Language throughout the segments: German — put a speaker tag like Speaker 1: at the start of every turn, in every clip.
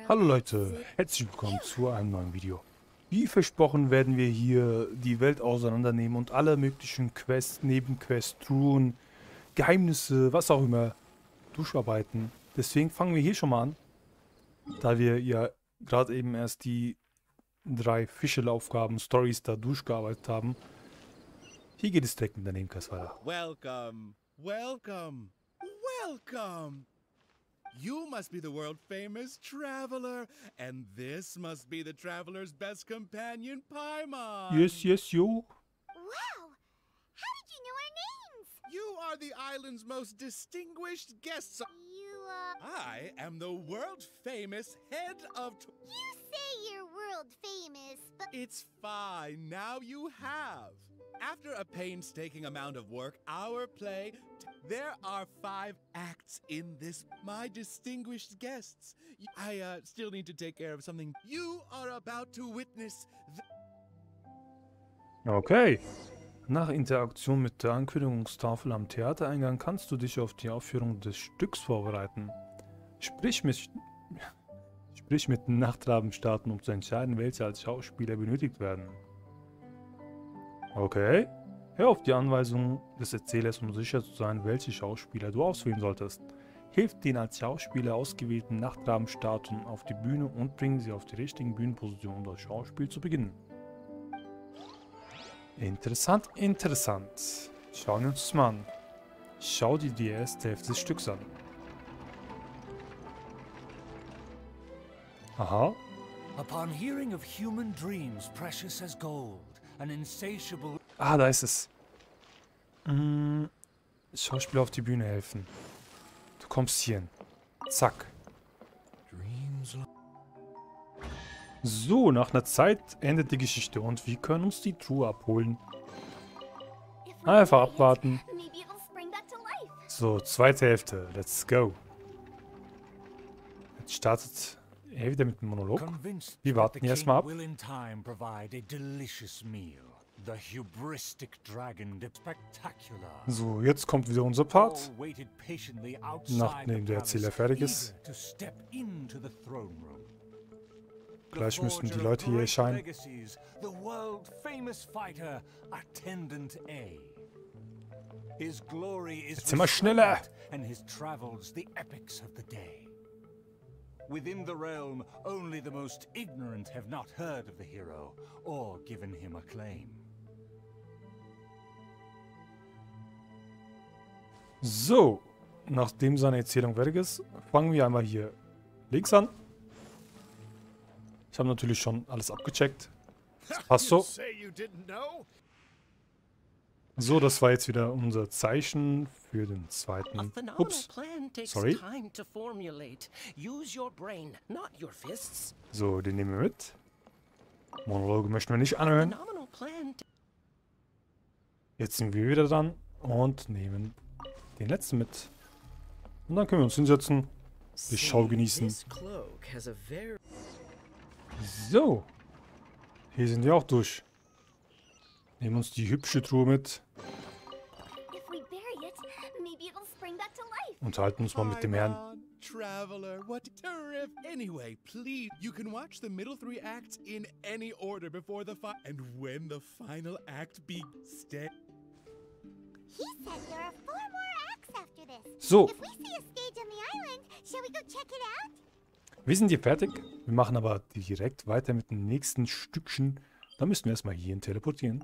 Speaker 1: Hallo Leute, herzlich willkommen zu einem neuen Video. Wie versprochen werden wir hier die Welt auseinandernehmen und alle möglichen Quests, Nebenquests, Truhen, Geheimnisse, was auch immer, durcharbeiten. Deswegen fangen wir hier schon mal an, da wir ja gerade eben erst die 3 Fischelaufgaben, Stories da durchgearbeitet haben. Hier geht es direkt mit der Nebenquest weiter.
Speaker 2: Welcome, welcome, welcome. You must be the world-famous traveler, and this must be the traveler's best companion, Paimon.
Speaker 1: Yes, yo.
Speaker 3: Wow! How did you know our names?
Speaker 2: You are the island's most distinguished guests. I am the world-famous head of...
Speaker 3: You say you're world famous, but
Speaker 2: It's fine, now you have. After a painstaking amount of work, our play... There are 5 acts in this, my distinguished guests. I still need to take care of something. You are about to witness
Speaker 1: Okay. Nach Interaktion mit der Ankündigungstafel am Theatereingang kannst du dich auf die Aufführung des Stücks vorbereiten. Sprich mit den Nachtrabenstarten, um zu entscheiden, welche als Schauspieler benötigt werden. Okay. Hör auf die Anweisungen des Erzählers, um sicher zu sein, welche Schauspieler du auswählen solltest. Hilf den als Schauspieler ausgewählten Nachtrabenstatuen auf die Bühne und bring sie auf die richtigen Bühnenpositionen, um das Schauspiel zu beginnen. Interessant, interessant. Schauen wir uns das mal an. Schau dir die erste Hälfte des Stücks an. Aha.
Speaker 4: Upon hearing of human dreams precious as gold, an insatiable...
Speaker 1: Ah, da ist es. Schauspieler auf die Bühne helfen. Du kommst hier hin. Zack. So, nach einer Zeit endet die Geschichte und wir können uns die Truhe abholen.
Speaker 3: if we
Speaker 1: Einfach
Speaker 3: play it,
Speaker 1: abwarten.
Speaker 3: maybe it'll spring back to life.
Speaker 1: So, zweite Hälfte. Let's go. Jetzt startet er wieder mit dem Monolog.
Speaker 4: Convinced
Speaker 1: Wir
Speaker 4: that
Speaker 1: warten
Speaker 4: the
Speaker 1: erstmal
Speaker 4: king
Speaker 1: ab.
Speaker 4: will in time provide a delicious meal. The hubristic dragon dip spectacular.
Speaker 1: So, jetzt kommt wieder unser Part.
Speaker 4: All waited patiently outside
Speaker 1: Nachdem
Speaker 4: the
Speaker 1: der Erzähler
Speaker 4: palace,
Speaker 1: fertig ist.
Speaker 4: eager to step into the throne room.
Speaker 1: Gleich
Speaker 4: The
Speaker 1: müssten die
Speaker 4: forger of
Speaker 1: Leute hier
Speaker 4: great
Speaker 1: erscheinen.
Speaker 4: legacies, the world-famous fighter, Attendant A. His glory is
Speaker 1: Jetzt sind wir schneller.
Speaker 4: resplendent, and his travels the epics of the day. Within the realm, only the most ignorant have not heard of the hero or given him acclaim.
Speaker 1: So, nachdem seine Erzählung fertig ist, fangen wir einmal hier links an. Ich habe natürlich schon alles abgecheckt. Das passt so.
Speaker 2: say you didn't know?
Speaker 1: So, das war jetzt wieder unser Zeichen für den
Speaker 5: A
Speaker 1: zweiten.
Speaker 5: phenomenal
Speaker 1: Ups.
Speaker 5: plan takes
Speaker 1: Sorry.
Speaker 5: time to formulate. Use your brain, not your fists.
Speaker 1: So, den nehmen wir mit. Monologe möchten wir nicht anhören.
Speaker 5: Phenomenal plan.
Speaker 1: Jetzt sind wir wieder dran und nehmen den letzten mit. Und dann können wir uns hinsetzen, die Schau genießen.
Speaker 5: This cloak has a very
Speaker 1: So, hier sind wir auch durch. Nehmen uns die hübsche Truhe mit.
Speaker 3: If we bury it, maybe it'll spring back to life.
Speaker 1: Unterhalten uns mal mit dem Herrn.
Speaker 2: Paimon, traveler, what terrific. Anyway, please, you can watch the middle 3 acts in any order before the and when the final act begins.
Speaker 3: He said there are 4 more acts after this.
Speaker 1: So,
Speaker 3: If we see a stage on the island, shall we go check it out?
Speaker 1: wir sind hier fertig. Wir machen aber direkt weiter mit dem nächsten Stückchen. Da müssen wir erstmal hierhin teleportieren.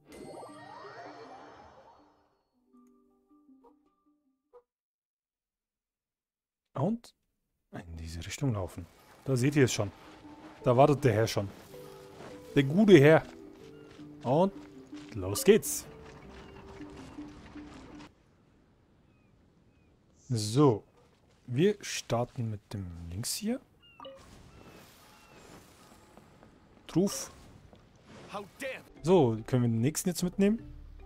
Speaker 1: Und in diese Richtung laufen. Da seht ihr es schon. Da wartet der Herr schon. Der gute Herr. Und los geht's. So. Wir starten mit dem links hier. Truf.
Speaker 2: How dare
Speaker 1: So, können wir den nächsten jetzt mitnehmen?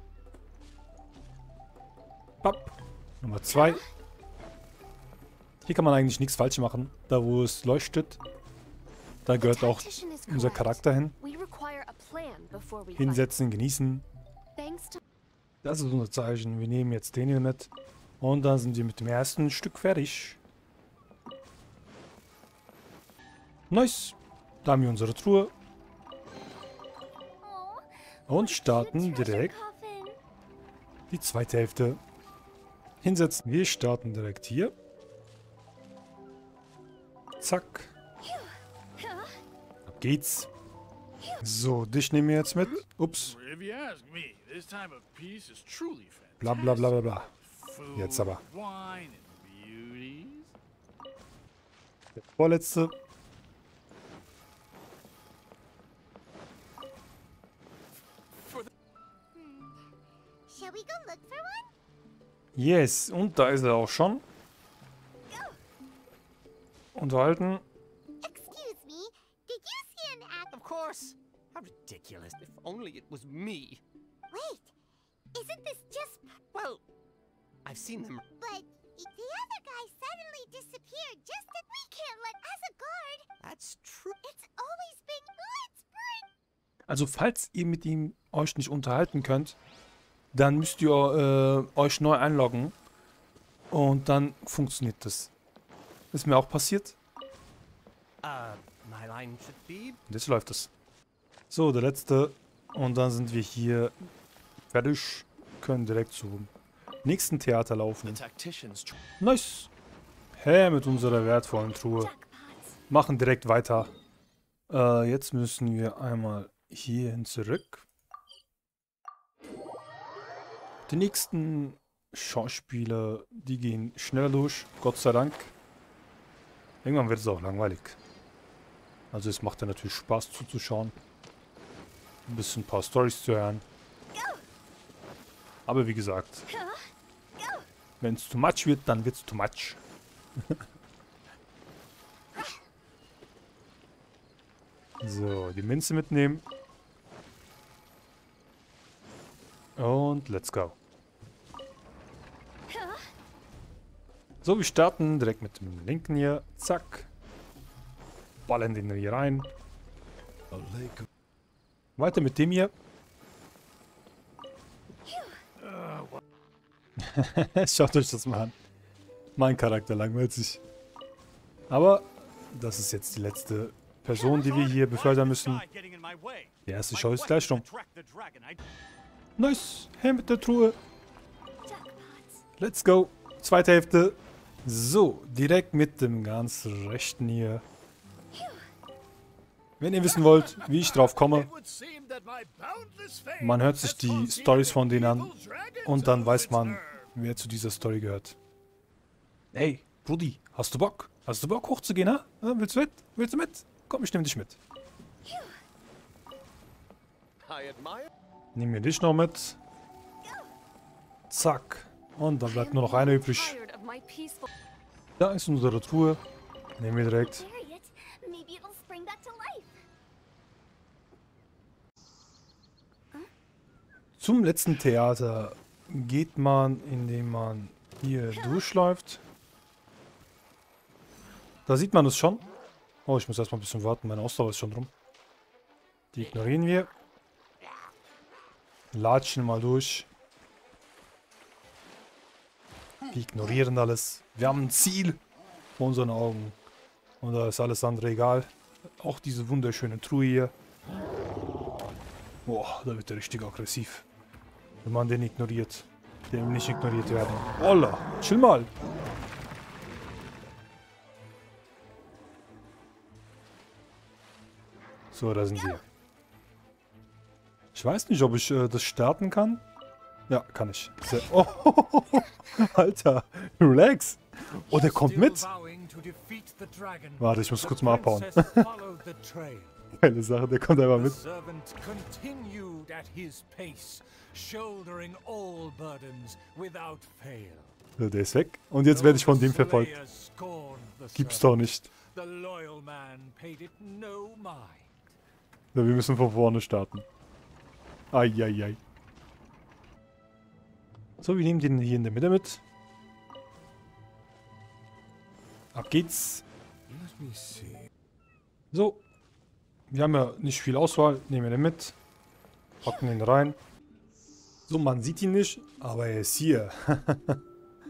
Speaker 1: Papp. Nummer 2. Hier kann man eigentlich nichts falsch machen. Da wo es leuchtet, da gehört auch
Speaker 3: Tactician is
Speaker 1: unser
Speaker 3: correct.
Speaker 1: Charakter hin.
Speaker 3: We require a plan before we fight.
Speaker 1: Hinsetzen, genießen.
Speaker 3: Thanks to
Speaker 1: Das ist unser Zeichen. Wir nehmen jetzt den hier mit. Und dann sind wir mit dem ersten Stück fertig. Nice. Da haben wir unsere Truhe.
Speaker 3: Oh,
Speaker 1: Und starten direkt
Speaker 3: coffin.
Speaker 1: die zweite Hälfte. Hinsetzen. Wir starten direkt hier. Zack. Ab geht's. So, dich nehmen wir jetzt mit. Ups.
Speaker 6: If you ask me, this time of peace is truly fantastic.
Speaker 1: Bla bla bla bla bla.
Speaker 6: Food,
Speaker 1: Jetzt aber.
Speaker 6: wine and beauties.
Speaker 1: Der vorletzte.
Speaker 3: Shall we go look for one?
Speaker 1: Yes. Und da ist er auch schon. Unterhalten.
Speaker 3: Excuse me, did you see an act?
Speaker 5: Of course. How ridiculous. If only it was me.
Speaker 3: Wait, isn't this just...
Speaker 5: Well, I've seen them.
Speaker 3: But the other guy suddenly disappeared just as we can't let as a guard.
Speaker 5: That's true.
Speaker 3: It's always been... Let's bring...
Speaker 1: Also falls ihr mit ihm euch nicht unterhalten könnt, dann müsst ihr euch neu einloggen. Und dann funktioniert das. Ist mir auch passiert.
Speaker 5: My line should be...
Speaker 1: Und jetzt läuft es. So, der letzte. Und dann sind wir hier fertig. Können direkt zum nächsten Theater laufen.
Speaker 5: tacticians.
Speaker 1: Nice. Hey, mit unserer wertvollen Truhe.
Speaker 3: Jackpots.
Speaker 1: Machen direkt weiter. Jetzt müssen wir einmal hierhin zurück. Die nächsten Schauspieler, die gehen schneller durch. Gott sei Dank. Irgendwann wird es auch langweilig. Also es macht ja natürlich Spaß zuzuschauen. Ein bisschen ein paar Storys zu hören. Aber wie gesagt, wenn es too much wird, dann wird es too much. So, die Münze mitnehmen. Und let's go. So, wir starten direkt mit dem linken hier. Zack. Ballen den hier rein. Weiter mit dem hier. Schaut euch das mal an. Mein Charakter langweilt sich. Aber das ist jetzt die letzte Person, die wir hier befördern müssen. Die erste Show ist gleich rum. Nice. Hey mit der Truhe.
Speaker 3: Jackpots.
Speaker 1: Let's go. Zweite Hälfte. So, direkt mit dem ganz rechten hier. Wenn ihr wissen wollt, wie ich drauf komme, man hört sich die Stories von denen an und dann weiß man, wer zu dieser Story gehört. Hey, Brudi, hast du Bock? Hast du Bock hochzugehen, ha? Willst du mit? Willst du mit? Komm, ich nehme dich mit. Nehmen wir dich noch mit. Zack. Und dann bleibt nur noch einer übrig.
Speaker 3: Tired of my peaceful...
Speaker 1: Da ist unsere Truhe. Nehmen wir direkt.
Speaker 3: Chariot. Maybe it'll spring back to life.
Speaker 1: Zum letzten Theater geht man, indem man hier durchläuft. Da sieht man es schon. Oh, ich muss erstmal ein bisschen warten. Meine Ausdauer ist schon drum. Die ignorieren wir. Latschen mal durch. Wir ignorieren alles. Wir haben ein Ziel vor unseren Augen. Und da ist alles andere egal. Auch diese wunderschöne Truhe hier. Boah, da wird er richtig aggressiv. Wenn man den ignoriert. Der will nicht ignoriert werden. Holla, chill mal. So, da sind wir. Ich weiß nicht, ob ich das starten kann. Ja, kann ich. Sehr, oh, Alter, relax. Oh, der kommt mit. Warte, ich muss kurz mal abhauen. Geile Sache, der kommt einfach mit.
Speaker 4: Servant continued at his pace, shouldering all burdens without fail.
Speaker 1: So, der ist weg. Und jetzt werde ich von dem verfolgt. Gibt's doch nicht.
Speaker 4: The loyal man paid it no mind.
Speaker 1: So, wir müssen von vorne starten. Eieiei. So, wir nehmen den hier in der Mitte mit. Ab geht's. So. Wir haben ja nicht viel Auswahl. Nehmen wir den mit. Packen ihn rein. So, man sieht ihn nicht, aber er ist hier.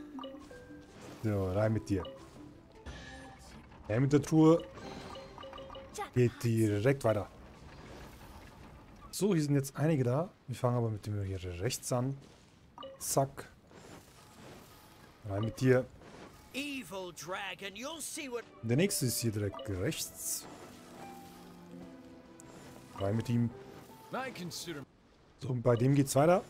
Speaker 1: So, rein mit dir. Rein mit der Truhe. geht direkt weiter. So, hier sind jetzt einige da. Wir fangen aber mit dem hier rechts an. Zack. Rein mit dir.
Speaker 5: Evil dragon, you'll see what.
Speaker 1: Der nächste ist hier direkt rechts. Rein mit ihm.
Speaker 6: I consider
Speaker 1: So, und bei dem geht's weiter.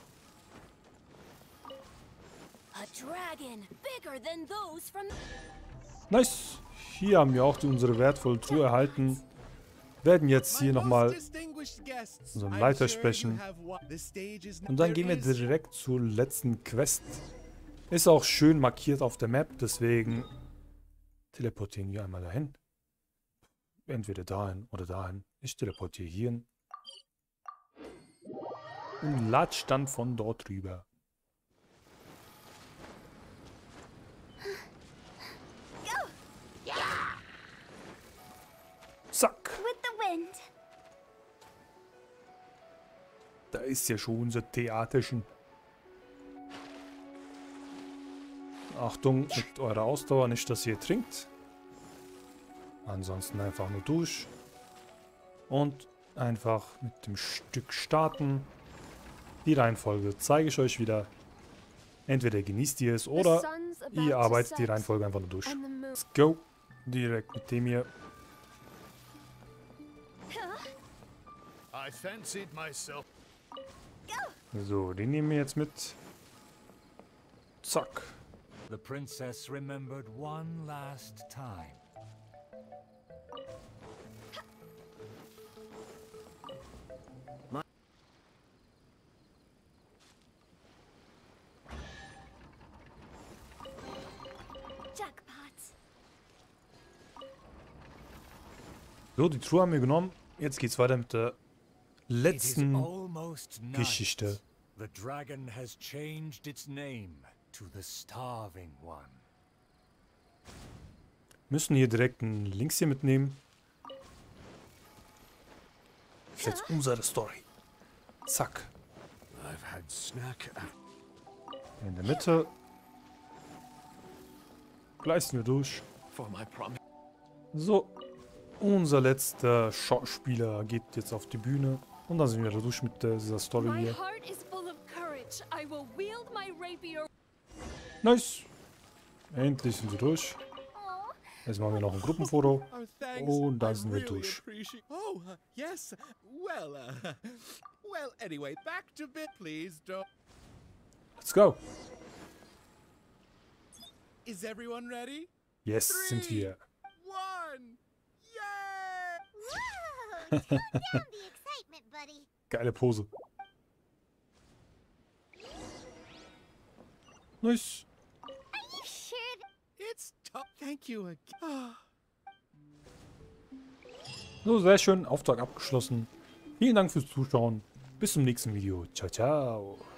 Speaker 3: A dragon bigger than those from
Speaker 1: Nice. Hier haben wir auch unsere wertvolle Truhe erhalten. Werden jetzt hier nochmal so einen Leiter sprechen. Und dann gehen wir direkt zur letzten Quest. Ist auch schön markiert auf der Map, deswegen teleportieren wir einmal dahin. Entweder dahin oder dahin. Ich teleportiere hierhin. Und latsch dann von dort rüber. Zack.
Speaker 3: with the wind.
Speaker 1: Da ist ja schon unser Theaterchen. Achtung mit eurer Ausdauer, nicht, dass ihr trinkt. Ansonsten einfach nur durch. Und einfach mit dem Stück starten. Die Reihenfolge zeige ich euch wieder. Entweder genießt ihr es oder ihr arbeitet die Reihenfolge einfach nur durch. Let's go. Direkt mit dem hier.
Speaker 6: I fancied myself.
Speaker 1: So, den nehmen wir jetzt mit. Zack.
Speaker 4: The princess remembered one last time.
Speaker 3: Jackpots.
Speaker 1: So, die Truhe haben wir genommen. Jetzt geht's weiter mit der
Speaker 4: It is
Speaker 1: letzten
Speaker 4: almost night.
Speaker 1: Geschichte.
Speaker 4: The dragon has changed its name to the Starving One.
Speaker 1: Müssen hier direkt einen Links hier mitnehmen. Das ist jetzt unsere Story. Zack.
Speaker 6: I've had snack
Speaker 1: In der Mitte. Gleisen wir durch.
Speaker 6: for my promise.
Speaker 1: So. Unser letzter Schauspieler geht jetzt auf die Bühne. Und dann sind wir durch mit dieser Story
Speaker 7: My
Speaker 1: hier.
Speaker 7: heart is full of courage. I will wield my rapier.
Speaker 1: Nice. Endlich sind wir durch. Jetzt machen wir noch ein Gruppenfoto.
Speaker 2: Oh, thanks.
Speaker 1: Und dann
Speaker 2: I
Speaker 1: sind wir
Speaker 2: really
Speaker 1: durch.
Speaker 2: appreciate- Oh, yes. Well, well, anyway, back to bit, please. Don't.
Speaker 1: Let's go.
Speaker 2: Is everyone ready?
Speaker 1: Yes, sind wir.
Speaker 2: 1. Yay!
Speaker 3: Whoa! Tone down the excitement, buddy.
Speaker 1: Geile Pose. Nice.
Speaker 3: Are you sure
Speaker 2: It's tough. Thank you again.
Speaker 1: So, sehr schön. Auftrag abgeschlossen. Vielen Dank fürs Zuschauen. Bis zum nächsten Video. Ciao, ciao.